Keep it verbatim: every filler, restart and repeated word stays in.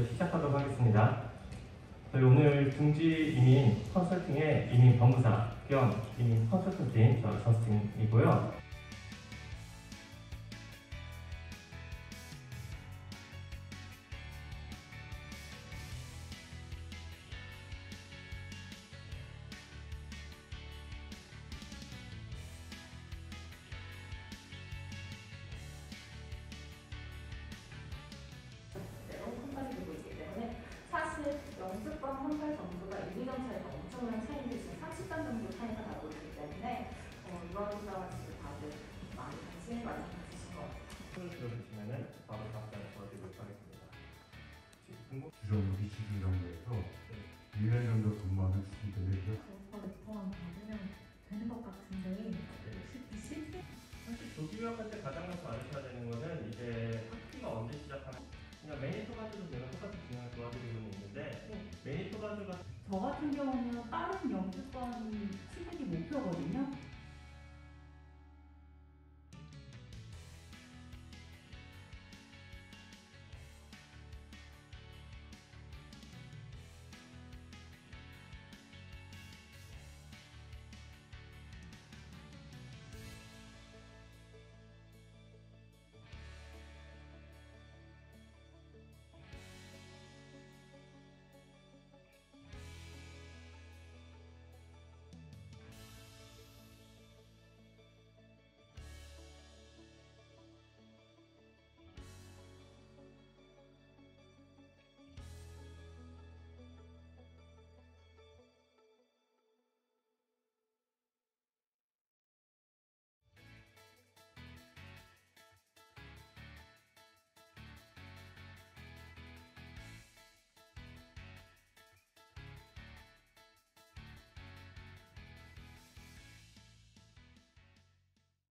인터뷰 시작하도록 하겠습니다. 저희 오늘 둥지 이민 컨설팅의 이민 법무사 겸 이민 컨설팅팀 저 저스틴이고요. 영주권 한 달 정도가 일, 이 점 차이가 엄청난 차이인데 지금 삼십 단 정도 차이가 나고 있기 때문에 어, 유아보다가 지금 다들 많이 관심을 많이 가지신 것 같아요. 손을 들어주시면 바로 답변을 도와드리도록 하겠습니다. 주점 비치주 정도에서 일 년 정도 근무하는 스튜던트들이요. 오빠 레터만 받으면 되는 것 같은데 혹시 실제? 사실 조기 유학할 때 가장 먼저 알으셔야 되는 것은 이제 학기가 언제 시작하는 그냥 매니토가주도 제가 똑같이 진행을 도와드리고는 있는데 매니토가주가 저 같은 경우는 빠른 영주권